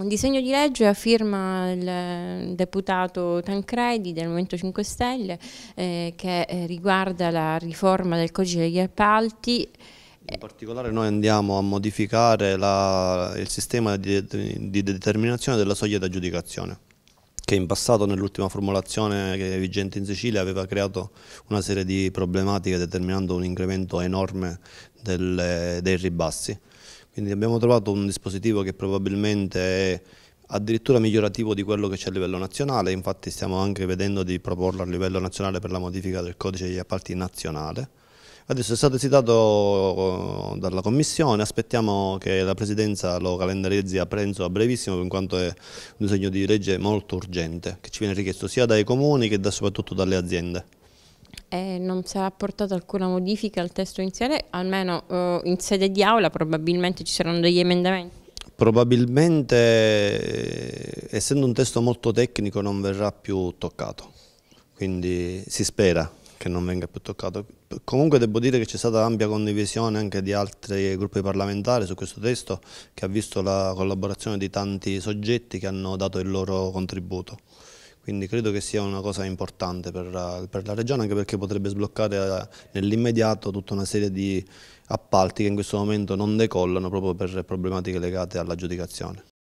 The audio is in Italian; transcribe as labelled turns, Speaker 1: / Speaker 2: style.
Speaker 1: un disegno di legge a firma il deputato Tancredi del Movimento 5 Stelle che riguarda la riforma del codice degli appalti.
Speaker 2: In particolare noi andiamo a modificare il sistema di determinazione della soglia d'aggiudicazione, che in passato nell'ultima formulazione che è vigente in Sicilia aveva creato una serie di problematiche determinando un incremento enorme dei ribassi. Quindi abbiamo trovato un dispositivo che probabilmente è addirittura migliorativo di quello che c'è a livello nazionale, infatti stiamo anche vedendo di proporlo a livello nazionale per la modifica del codice degli appalti nazionale. Adesso è stato esitato dalla Commissione, aspettiamo che la Presidenza lo calendarizzi a brevissimo, in quanto è un disegno di legge molto urgente, che ci viene richiesto sia dai comuni che soprattutto dalle aziende.
Speaker 1: Non sarà apportata alcuna modifica al testo iniziale, almeno in sede di aula probabilmente ci saranno degli emendamenti.
Speaker 2: Probabilmente, essendo un testo molto tecnico, non verrà più toccato, quindi si spera che non venga più toccato. Comunque devo dire che c'è stata ampia condivisione anche di altri gruppi parlamentari su questo testo, che ha visto la collaborazione di tanti soggetti che hanno dato il loro contributo. Quindi credo che sia una cosa importante per la Regione, anche perché potrebbe sbloccare nell'immediato tutta una serie di appalti che in questo momento non decollano proprio per problematiche legate all'aggiudicazione.